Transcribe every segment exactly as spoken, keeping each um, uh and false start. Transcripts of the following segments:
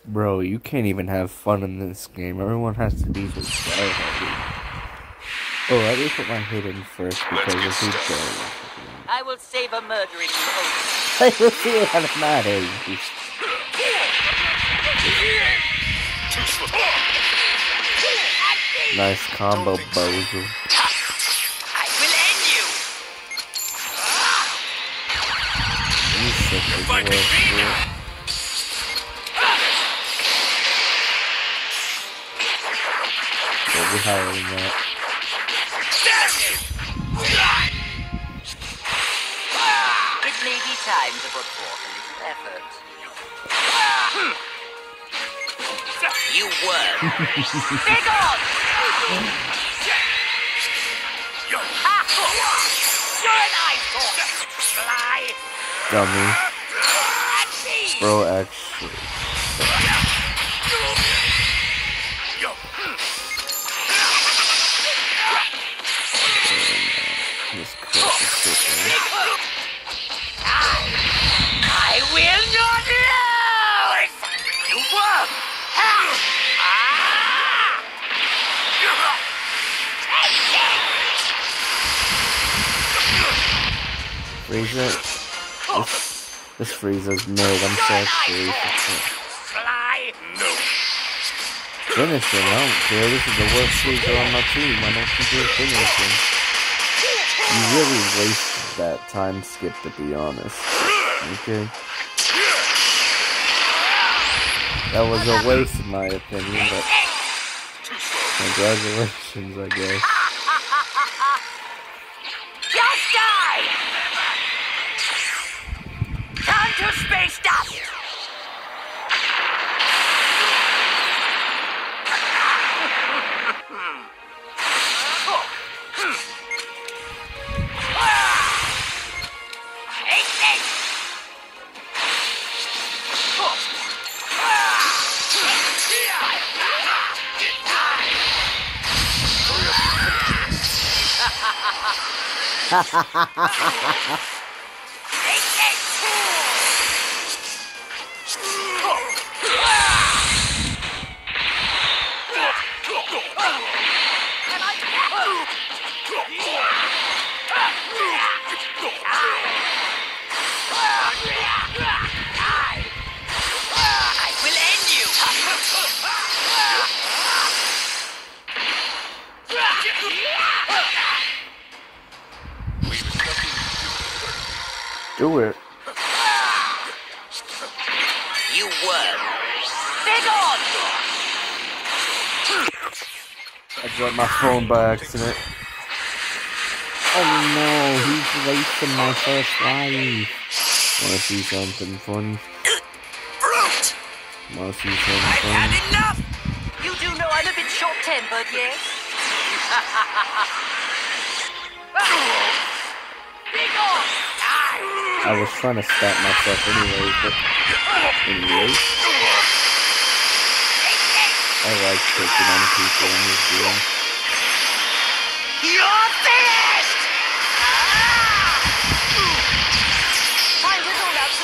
Bro, you can't even have fun in this game. Everyone has to be so heavy. Oh, let me put my hit in first because if he does, I will save a murdering you. I will see it out of my head. Nice combo, Bozo. I will end you. He's such a world shit. We'll be higher than that. It may be time to put forth a little effort. You were. Big on! You're an eyesore! Fly! Dummy. Bro, actually. This crap is stupid. I will not lose! You won! Frieza? This, this Frieza's mid. I'm so free. Fly! No! Finish him, I don't care. This is the worst Frieza on my team. I don't think you'll finish him. You really wasted that time skip, to be honest. Okay? That was a waste in my opinion, but congratulations, I guess. Just die! Turn to space dust! Ha ha ha ha ha! I will end you! Do it. You were. Big on! I dropped my phone by accident. Oh no, he's wasting my first life. Wanna see something funny? Brute! Wanna see something I've funny? had enough! You do know I'm a bit short-tempered, yes? Big on! I was trying to stab myself anyways, but anyways. I like picking on people in this game. You're finished! I was all out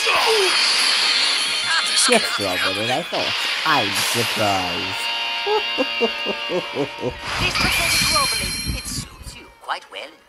to... Yes, Robert, I thought I'm surprised. This pathetic wobbling, it suits you quite well.